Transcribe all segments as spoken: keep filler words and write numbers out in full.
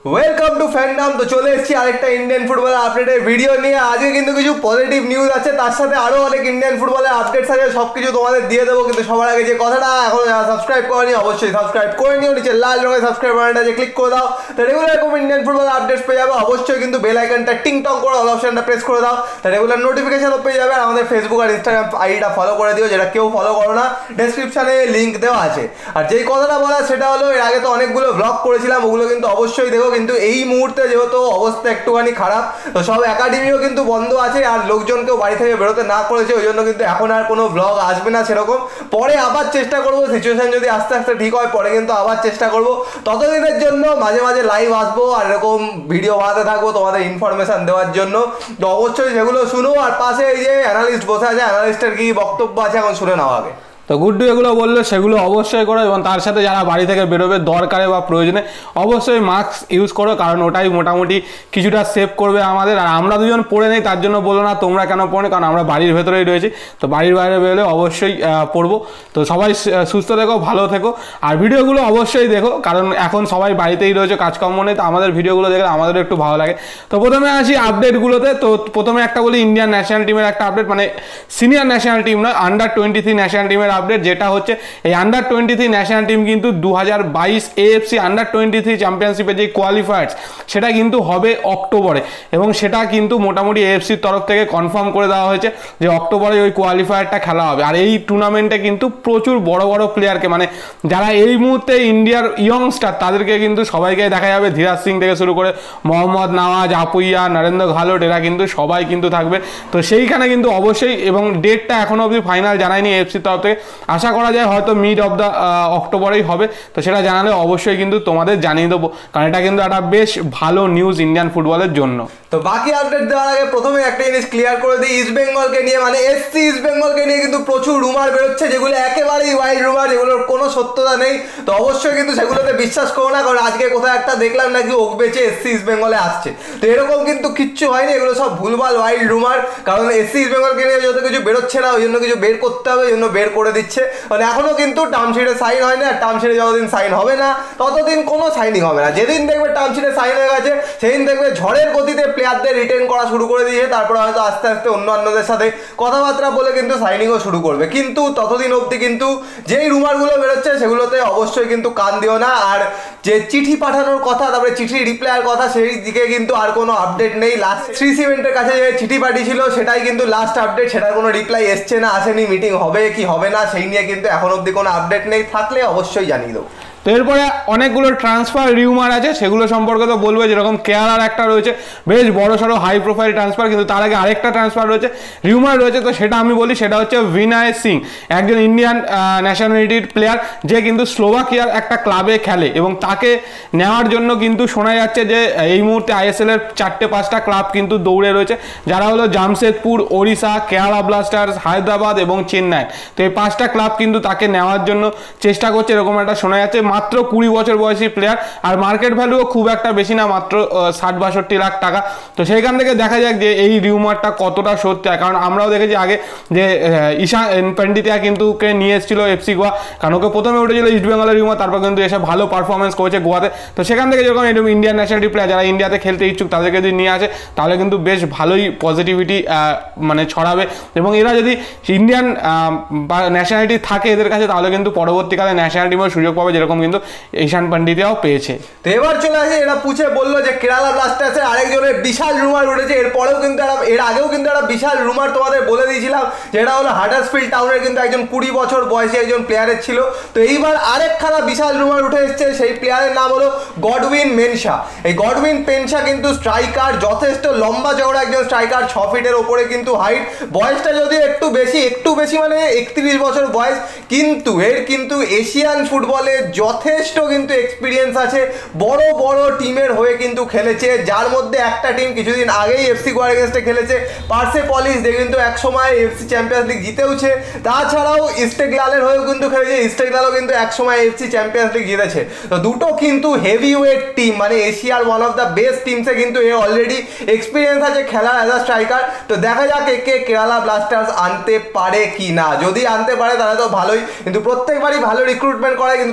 Welcome to fandom. তো চলে এসেছি আরেকটা ইন্ডিয়ান ফুটবলের আপডেটের ভিডিও নিয়ে। আজকে কিন্তু কিছু পজিটিভ নিউজ আছে, তার সাথে আরও অনেক ইন্ডিয়ান ফুটবলের আপডেটস আছে, সব কিছু তোমাদের দিয়ে দেবো। কিন্তু সবার আগে যে কথাটা, এখন যারা সাবস্ক্রাইব করেনি অবশ্যই সাবস্ক্রাইব করে নিও, নিচে লাল রঙের সাবস্ক্রাইব বাটনটা যে ক্লিক করে দাও, তো রেগুলার এরকম ইন্ডিয়ান ফুটবলের আপডেটস পেয়ে যাবে। অবশ্যই কিন্তু বেল আইকনটা টিং টং করে অল অপশনটা প্রেস করে দাও, তো রেগুলার নোটিফিকেশনও পেয়ে যাবে। আর আমাদের ফেসবুক আর ইনস্টাগ্রাম আইডিটা ফলো করে দিও, যেটা কেউ ফলো করো না, ডেসক্রিপশনে লিঙ্ক দেওয়া আছে। আর যেই কথাটা বলা সেটা হলো, এর আগে তো অনেকগুলো ব্লগ করেছিলাম, ওগুলো কিন্তু অবশ্যই দেখো। কিন্তু এই মুহূর্তে যেহেতু অবস্থা একটুখানি খারাপ, তো সব একাডেমিও কিন্তু বন্ধ আছে, আর লোকজনকেও বাড়ি থেকে বেরোতে না করেছে, ওই জন্য কিন্তু এখন আর কোনো ব্লগ আসবে না সেরকম। পরে আবার চেষ্টা করবো, সিচুয়েশন যদি আস্তে আস্তে ঠিক হয় পরে কিন্তু আবার চেষ্টা করবো। ততদিনের জন্য মাঝে মাঝে লাইভ আসবো আর এরকম ভিডিও বানাতে থাকবো তোমাদের ইনফরমেশন দেওয়ার জন্য। তো অবশ্যই সেগুলো শুনো। আর পাশে এই যে অ্যানালিস্ট বসে আছে, অ্যানালিস্টের কি বক্তব্য আছে এখন শুনে নাও আগে। তো গুড্ডু এগুলো বললো সেগুলো অবশ্যই করো, এবং তার সাথে যারা বাড়ি থেকে বেরোবে দরকারে বা প্রয়োজনে অবশ্যই মাস্ক ইউজ করো, কারণ ওটাই মোটামুটি কিছুটা সেভ করবে আমাদের। আর আমরা দুজন পড়ে নেই তার জন্য বলো না তোমরা কেন পড়ে, কারণ আমরা বাড়ির ভেতরেই রয়েছি, তো বাড়ির বাইরে বেরোলে অবশ্যই পড়বো। তো সবাই সুস্থ থেকো, ভালো থেকো, আর ভিডিওগুলো অবশ্যই দেখো, কারণ এখন সবাই বাড়িতেই রয়েছে, কাজকর্ম নেই, তো আমাদের ভিডিওগুলো দেখলে আমাদেরও একটু ভালো লাগে। তো প্রথমে আসি আপডেটগুলোতে। তো প্রথমে একটা বলি ইন্ডিয়ান ন্যাশনাল টিমের একটা আপডেট, মানে সিনিয়র ন্যাশনাল টিম নয়, আন্ডার টোয়েন্টি থ্রি ন্যাশনাল টিমের আপডেট, যেটা হচ্ছে এই under twenty three national team কিন্তু দু হাজার বাইশ এএফসি আন্ডার টোয়েন্টি থ্রি চ্যাম্পিয়নশিপের যে কোয়ালিফায়ার্স সেটা কিন্তু হবে অক্টোবরে, এবং সেটা কিন্তু মোটামুটি এএফসির তরফ থেকে কনফার্ম করে দেওয়া হয়েছে যে অক্টোবরে ওই কোয়ালিফায়ারটা খেলা হবে। আর এই টুর্নামেন্টে কিন্তু প্রচুর বড় বড় প্লেয়ারকে, মানে যারা এই মুহূর্তে ইন্ডিয়ার ইয়ংস্টার তাদেরকে কিন্তু সবাইকে দেখা যাবে, ধীরাজ সিং থেকে শুরু করে মোহাম্মদ নওয়াজ, আপুইয়া, নরেন্দ্র ঘালোট, এরা কিন্তু সবাই কিন্তু থাকবে। তো সেইখানে কিন্তু অবশ্যই, এবং ডেটটা এখনো অবধি ফাইনাল জানায়নি এএফসির তরফ থেকে, আশা করা যায় হয়তো মিড অফ দ্য অক্টোবরেই হবে। তো সেটা জানালে অবশ্যই কিন্তু তোমাদের জানিয়ে দেবো, কারণ এটা কিন্তু একটা বেশ ভালো নিউজ ইন্ডিয়ান ফুটবলের জন্য। তো বাকি আপডেট দেওয়ার আগে প্রথমে একটা জিনিস ক্লিয়ার করে দিই, ইস্ট বেঙ্গলকে নিয়ে, মানে এসসি ইস্ট বেঙ্গলকে নিয়ে কিন্তু প্রচুর রুমার বেরোচ্ছে, যেগুলো একেবারেই ওয়াইল্ড রুমার, যেগুলোর কোনো সত্যতা নেই। তো অবশ্যই কিন্তু সেগুলোতে বিশ্বাস করো না, কারণ আজকে কোথাও একটা দেখলাম নাকি ওক বেচে এসসি ইস্ট বেঙ্গলে আসছে, তো এরকম কিন্তু কিচ্ছু হয়নি, এগুলো সব ভুলভাল ওয়াইল্ড রুমার। কারণ এসসি ইস্ট বেঙ্গলকে নিয়ে যত কিছু বেরোচ্ছে না, ওই জন্য কিছু বের করতে হবে, ওই জন্য বের করে দিচ্ছে। মানে এখনো কিন্তু টার্মশিটে সাইন হয় না, আর টার্মশিটে যতদিন সাইন হবে না ততদিন কোনো সাইনিং হবে না। যেদিন দেখবে টার্মশিটে সাইন হয়ে গেছে সেদিন দেখবে ঝড়ের গতিতে প্লেয়ারদের রিটেন করা শুরু করে দিয়েছে, তারপরে হয়তো আস্তে আস্তে অন্যান্যদের সাথে কথাবার্তা বলে কিন্তু সাইনিংও শুরু করবে। কিন্তু ততদিন অবধি কিন্তু যেই রুমারগুলো বেরোচ্ছে সেগুলোতে অবশ্যই কিন্তু কান দিও না। আর যে চিঠি পাঠানোর কথা, তারপরে চিঠি রিপ্লাইয়ের কথা, সেই দিকে কিন্তু আর কোনো আপডেট নেই। লাস্ট থ্রি সিমেন্টের কাছে যে চিঠি পাঠিয়েছিল সেটাই কিন্তু লাস্ট আপডেট, সেটার কোনো রিপ্লাই এসছে না, আসেনি। মিটিং হবে কি হবে না সেই নিয়ে কিন্তু এখন অবধি কোনো আপডেট নেই, থাকলে অবশ্যই জানিয়ে দেবো। তো এরপরে অনেকগুলো ট্রান্সফার রিউমার আছে, সেগুলো সম্পর্কে তো বলবে। যেরকম কেরালার একটা রয়েছে বেশ বড় সড়ো হাই প্রোফাইল ট্রান্সফার, কিন্তু তার আগে আরেকটা ট্রান্সফার রয়েছে, রিউমার রয়েছে, তো সেটা আমি বলি। সেটা হচ্ছে বিনয় সিং, একজন ইন্ডিয়ান ন্যাশনালিটির প্লেয়ার, যে কিন্তু স্লোভাকিয়ার একটা ক্লাবে খেলে, এবং তাকে নেওয়ার জন্য কিন্তু শোনা যাচ্ছে যে এই মুহূর্তে আইএসএল এর চারটে পাঁচটা ক্লাব কিন্তু দৌড়ে রয়েছে, যারা হলো জামশেদপুর, ওড়িশা, কেরালা ব্লাস্টার্স, হায়দ্রাবাদ এবং চেন্নাই। তো এই পাঁচটা ক্লাব কিন্তু তাকে নেওয়ার জন্য চেষ্টা করছে, এরকম একটা শোনা যাচ্ছে। মাত্র কুড়ি বছর বয়সী প্লেয়ার, আর মার্কেট ভ্যালুও খুব একটা বেশি না, মাত্র ষাট বাষট্টি লাখ টাকা। তো সেইখান থেকে দেখা যাক যে এই রিউমারটা কতটা সত্যি। কারণ আমরাও দেখেছি আগে যে ঈশান পন্ডিতিয়া কিন্তু কে নিয়ে এসেছিল এফসি গোয়া, কারণ ওকে প্রথমে উঠেছিল ইস্ট বেঙ্গলের রিউমার, তারপর কিন্তু এসে ভালো পারফরমেন্স করেছে গোয়াতে। তো সেখান থেকে যখন এরকম ইন্ডিয়ান ন্যাশনালিটি প্লেয়ার যারা ইন্ডিয়াতে খেলতে ইচ্ছুক তাদেরকে যদি নিয়ে আসে, তাহলে কিন্তু বেশ ভালোই পজিটিভিটি মানে ছড়াবে, এবং এরা যদি ইন্ডিয়ান বা ন্যাশনালিটি থাকে এদের কাছে, তাহলে কিন্তু পরবর্তীকালে ন্যাশনাল টিমের সুযোগ পাবে, যেরকম কিন্তু ঈশান পন্ডিতিয়াও পেয়েছে। তো এবার চলে আসে, এরা পুছে বললো যে কেরালা ব্লাস্টার্সের আরেকজনের বিশাল রুমার উঠেছে। এরপরেও কিন্তু একটা, এর আগেও কিন্তু একটা বিশাল রুমার তোমাদের বলে দিয়েছিলাম, যেটা হলো হাডার্সফিল্ড টাউনের কিন্তু একজন কুড়ি বছর বয়সী একজন প্লেয়ারের ছিল। তো এইবার আরেকখানা বিশাল রুমার উঠে এসছে, সেই প্লেয়ারের নাম হলো গডউইন মেনশা। এই গডউইন পেনশা কিন্তু স্ট্রাইকার, যথেষ্ট লম্বা চওড়া একজন স্ট্রাইকার, ছ ফিটের ওপরে কিন্তু হাইট, বয়সটা যদিও একটু বেশি, একটু বেশি মানে একত্রিশ বছর বয়স, কিন্তু এর কিন্তু এশিয়ান ফুটবলে যথেষ্ট কিন্তু এক্সপিরিয়েন্স আছে, বড় বড় টিমের হয়ে কিন্তু খেলেছে, যার মধ্যে একটা টিম কিছুদিন আগেই এফসি গোয়ার এগেন্স্টে খেলেছে, পার্সেপলিস, যে কিন্তু এক সময় এফসি চ্যাম্পিয়ন্স লিগ জিতেওছে। তাছাড়াও ইস্টেকলালের হয়েও কিন্তু খেলেছে, ইস্টেকলালও কিন্তু এক সময় এফসি চ্যাম্পিয়ন্স লিগ জিতেছে। তো দুটো কিন্তু হেভি ওয়েট টিম, মানে এশিয়ার ওয়ান অফ দ্য বেস্ট টিমসে কিন্তু এ অলরেডি এক্সপিরিয়েন্স আছে খেলার অ্যাজ আ স্ট্রাইকার। তো দেখা যাক একে কেরালা ব্লাস্টার্স আনতে পারে কি না, যদি আনতে পারে তাহলে তো ভালোই, কিন্তু প্রত্যেকবারই ভালো রিক্রুটমেন্ট করে, কিন্তু তারপরেও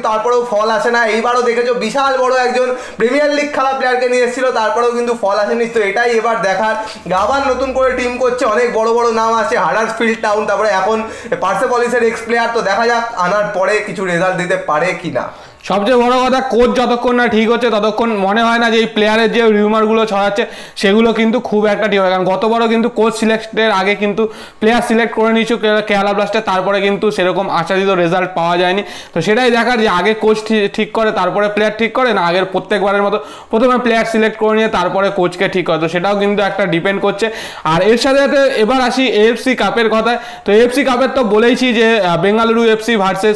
ফল আসে না। এইবারও দেখেছো বিশাল বড় একজন প্রিমিয়ার লিগ খেলা প্লেয়ারকে নিয়ে এসেছিল, তারপরেও কিন্তু ফল আসেনি। তো এটাই এবার দেখার, আবার নতুন করে টিম করছে, অনেক বড় বড় নাম আছে, হাডার্সফিল্ড টাউন, তারপরে এখন পার্সেপলিসের এক্স প্লেয়ার। তো দেখা যাক আনার পরে কিছু রেজাল্ট দিতে পারে কিনা। সবচেয়ে বড় কথা, কোচ যতক্ষণ না ঠিক হচ্ছে ততক্ষণ মনে হয় না যে এই প্লেয়ারের যে রিউমারগুলো ছড়াচ্ছে সেগুলো কিন্তু খুব একটা ঠিক হয়। কারণ গতবারও কিন্তু কোচ সিলেক্টের আগে কিন্তু প্লেয়ার সিলেক্ট করে নিয়েছিল কেরালা ব্লাস্টার, তারপরে কিন্তু সেরকম আশাতীত রেজাল্ট পাওয়া যায়নি। তো সেটাই দেখার যে আগে কোচ ঠিক করে তারপরে প্লেয়ার ঠিক করে, না আগের প্রত্যেকবারের মতো প্রথমে প্লেয়ার সিলেক্ট করে নিয়ে তারপরে কোচকে ঠিক করে। তো সেটাও কিন্তু একটা ডিপেন্ড করছে। আর এর সাথে সাথে এবার আসি এএফসি কাপের কথায়। তো এএফসি কাপের তো বলেইছি যে বেঙ্গালুরু এফসি ভার্সেস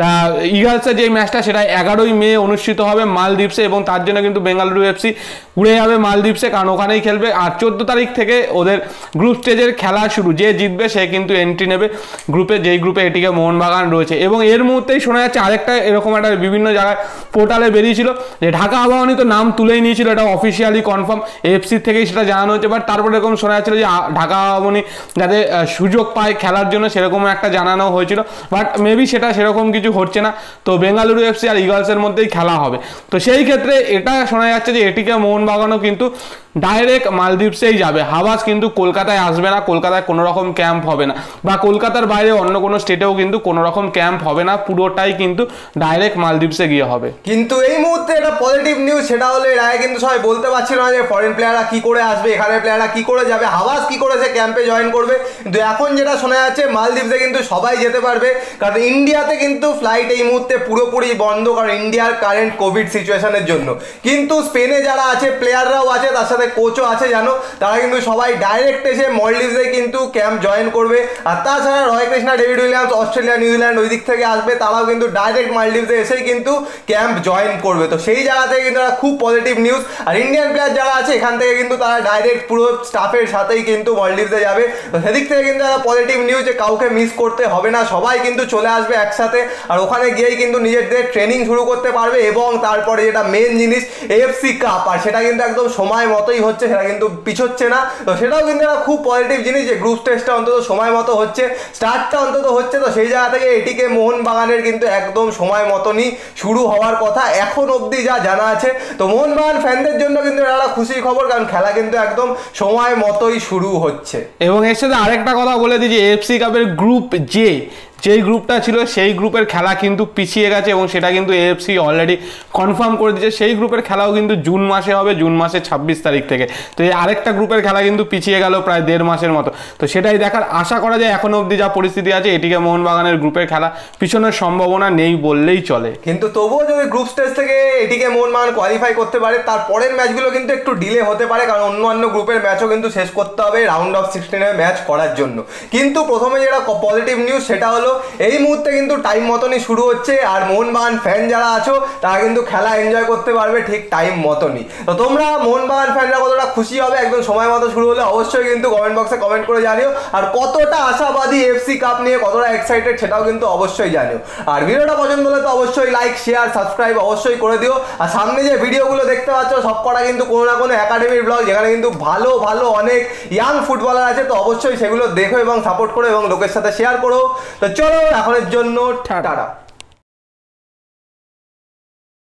ইগলসের যে ম্যাচটা সেটা এগারোই মে অনুষ্ঠিত হবে মালদ্বীপসে, এবং তার জন্য কিন্তু বেঙ্গালুরু এফসি উড়ে যাবে মালদ্বীপসে, কারণ ওখানেই খেলবে। আর চোদ্দো তারিখ থেকে ওদের গ্রুপ স্টেজের খেলা শুরু, যে জিতবে সে কিন্তু এন্ট্রি নেবে গ্রুপে, যেই গ্রুপে এটিকে মোহনবাগান রয়েছে। এবং এর মুহূর্তেই শোনা যাচ্ছে আরেকটা এরকম একটা বিভিন্ন জায়গায় পোর্টালে বেরিয়েছিল যে ঢাকা আবাহনী তো নাম তুলেই নিয়েছিল, এটা অফিসিয়ালি কনফার্ম এএফসির থেকেই সেটা জানানো হচ্ছে। বাট তারপরে এরকম শোনা যাচ্ছিল যে ঢাকা আবাহনী যাতে সুযোগ পায় খেলার জন্য সেরকম একটা জানানো হয়েছিল, বাট মেবি সেটা সেরকম কিছু হচ্ছে না। তো বেঙ্গালুরু এফসি আর ইগলসের মধ্যেই খেলা হবে। তো সেই ক্ষেত্রে এটা শোনা যাচ্ছে যে এটিকে মোহনবাগানও কিন্তু ডাইরেক্ট মালদ্বীপসেই যাবে। হাওয়াজ কিন্তু কলকাতায় আসবে না, কলকাতায় কোনো রকম ক্যাম্প হবে না, বা কলকাতার বাইরে অন্য কোনো স্টেটেও কিন্তু কোনো রকম ক্যাম্প হবে না, পুরোটাই কিন্তু ডাইরেক্ট মালদ্বীপসে গিয়ে হবে। কিন্তু এই মুহূর্তে এটা পজিটিভ নিউজ, সেটা হলো এর আগে কিন্তু সবাই বলতে পারছিল না যে ফরেন প্লেয়াররা কি করে আসবে, এখানে প্লেয়াররা কি করে যাবে, হাওয়াজ কি করে সে ক্যাম্পে জয়েন করবে। কিন্তু এখন যেটা শোনা যাচ্ছে মালদ্বীপসে কিন্তু সবাই যেতে পারবে, কারণ ইন্ডিয়াতে কিন্তু ফ্লাইট এই মুহূর্তে পুরোপুরি বন্ধ, কারণ ইন্ডিয়ার কারেন্ট কোভিড সিচুয়েশনের জন্য। কিন্তু স্পেনে যারা আছে প্লেয়াররাও আছে, তার সাথে কোচও আছে জানো, তারা কিন্তু সবাই ডাইরেক্ট এসে মলডিভসে কিন্তু ক্যাম্প জয়েন করবে। আর তাছাড়া Roy Krishna, David Williams, Australia, New Zealand ওই দিক থেকে আসবে, তারাও কিন্তু ডাইরেক্ট মলডিভসে এসেই কিন্তু ক্যাম্প জয়েন করবে। তো সেই জায়গা থেকে কিন্তু একটা খুব পজিটিভ নিউজ। আর ইন্ডিয়ান প্লেয়ার যারা আছে এখান থেকে কিন্তু তারা ডাইরেক্ট পুরো স্টাফের সাথেই কিন্তু মলডিভসে যাবে। তো সেদিক থেকে কিন্তু একটা পজিটিভ নিউজ যে কাউকে মিস করতে হবে না, সবাই কিন্তু চলে আসবে একসাথে, আর ওখানে গিয়েই কিন্তু নিজেদের ট্রেনিং শুরু করতে পারবে। এবং তারপরে যেটা মেন জিনিস এএফসি কাপ, আর সেটা কিন্তু একদম সময় মতোই হচ্ছে, সেটা কিন্তু পিছোচ্ছে না। তো সেটাও কিন্তু একটা খুব পজিটিভ জিনিস যে গ্রুপ স্টেজটা অন্তত সময় মতো হচ্ছে, স্টার্টটা অন্তত হচ্ছে। তো সেই জায়গা থেকে এটিকে মোহনবাগানের কিন্তু একদম সময় মতনই শুরু হওয়ার কথা এখন অবধি যা জানা আছে। তো মোহনবাগান ফ্যানদের জন্য কিন্তু এটা একটা খুশির খবর, কারণ খেলা কিন্তু একদম সময় মতোই শুরু হচ্ছে। এবং এর সাথে আরেকটা কথা বলে দিই যে এএফসি কাপের গ্রুপ জে যেই গ্রুপটা ছিল সেই গ্রুপের খেলা কিন্তু পিছিয়ে গেছে, এবং সেটা কিন্তু এএফসি অলরেডি কনফার্ম করে দিয়েছে। সেই গ্রুপের খেলাও কিন্তু জুন মাসে হবে, জুন মাসের ছাব্বিশ তারিখ থেকে। তো এই আরেকটা গ্রুপের খেলা কিন্তু পিছিয়ে গেল প্রায় দেড় মাসের মতো। তো সেটাই দেখার, আশা করা যায় এখনো অবধি যা পরিস্থিতি আছে এটিকে মোহনবাগানের গ্রুপের খেলা পিছনের সম্ভাবনা নেই বললেই চলে। কিন্তু তবুও যদি গ্রুপ স্টেজ থেকে এটিকে মোহনবাগান কোয়ালিফাই করতে পারে, তারপরের ম্যাচগুলো কিন্তু একটু ডিলে হতে পারে, কারণ অন্য অন্য গ্রুপের ম্যাচও কিন্তু শেষ করতে হবে রাউন্ড অফ সিক্সটিনের ম্যাচ করার জন্য। কিন্তু প্রথমে যেটা পজিটিভ নিউজ সেটা হলো এই মুহূর্তে কিন্তু টাইম মতনই শুরু হচ্ছে, আর মোহনবাগান ফ্যান যারা আছো তারা কিন্তু খেলা এনজয় করতে পারবে ঠিক টাইম মতনই। তো তোমরা মোহনবাগান ফ্যানরা কতটা খুশি হবে একদম সময় মতো শুরু হলে অবশ্যই কিন্তু কমেন্ট বক্সে কমেন্ট করে জানিও। আর কতটা আশাবাদী এফসি কাপ নিয়ে, কতটা এক্সাইটেড সেটাও কিন্তু অবশ্যই জানিও। আর ভিডিওটা পছন্দ হলে তো অবশ্যই লাইক, শেয়ার, সাবস্ক্রাইব অবশ্যই করে দিও। আর সামনে যে ভিডিওগুলো দেখতে পাচ্ছ সবকটা কিন্তু কোনো না কোনো একাডেমির ব্লগ, যেখানে কিন্তু ভালো ভালো অনেক ইয়াং ফুটবলার আছে। তো অবশ্যই সেগুলো দেখো এবং সাপোর্ট করো এবং লোকের সাথে শেয়ার করো। তো চলো এখনের জন্য টাটা।